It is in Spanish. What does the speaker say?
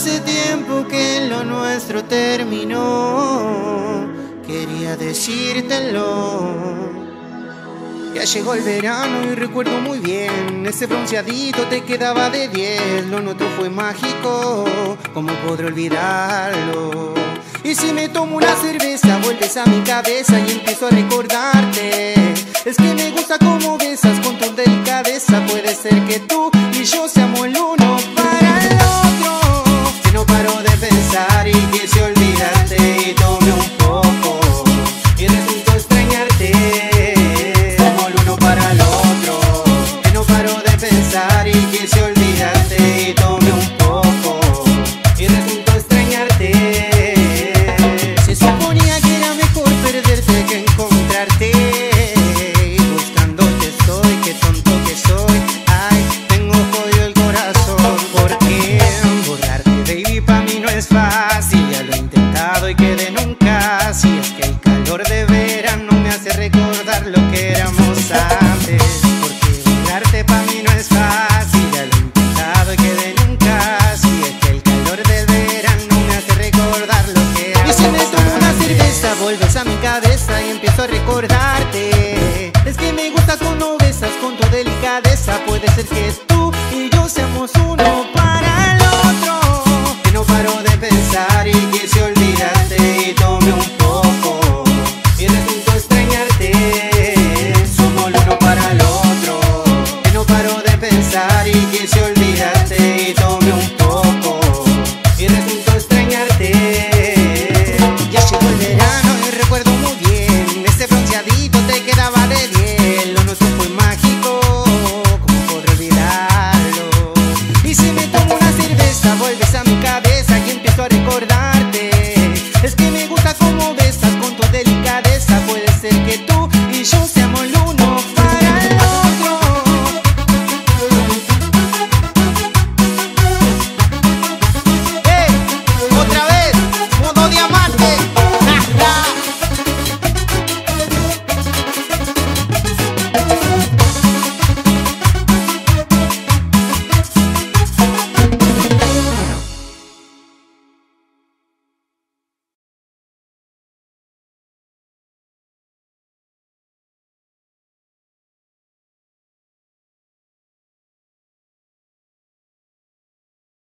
Hace tiempo que lo nuestro terminó, quería decírtelo. Ya llegó el verano y recuerdo muy bien, ese bronceadito te quedaba de 10. Lo nuestro fue mágico, ¿cómo podré olvidarlo? Y si me tomo una cerveza, vuelves a mi cabeza y empiezo a recordarte. Es que me gusta cómo besas con tu delicadeza. Puede ser que tú y yo seamos el uno para el otro. Que no paro de pensar y quise olvidarte y tomé un poco y resultó extrañarte. Somos el uno para el otro. Que no paro de pensar y quise olvidarte y tomé un poco y resultó extrañarte. Se suponía que era mejor perderte que encontrarte. Es fácil, ya lo he intentado y quedé nunca. Si es que el calor de verano me hace recordar lo que éramos antes. Porque borrarte pa' mí no es fácil, ya lo he intentado y quedé nunca. Si es que el calor del verano me hace recordar lo que éramos antes. Y si me tomo una cerveza, vuelves a mi cabeza y empiezo a recordarte. Es que me gusta cuando besas con tu delicadeza. Puede ser que tú y yo seamos uno para el otro. No paro de pensar y quise olvidarte y tomé un poco y resultó extrañarte. Somos el uno para el otro. Que no paro de pensar y quise olvidarte y tomé un poco y resultó extrañarte. Ya llegó el verano y recuerdo muy bien, ese bronceadito te quedaba de 10. Lo nuestro fue mágico, ¿cómo podré olvidarlo? Y si me tomo una cerveza, vuelves a mi cabeza y empiezo a recordarte. Es que me gusta cómo besas con tu delicadeza. Puede ser que tú y yo seamos el uno para el otro. ¡Hey! ¡Otra vez! ¡Modo diamante! ¡Ja, ja!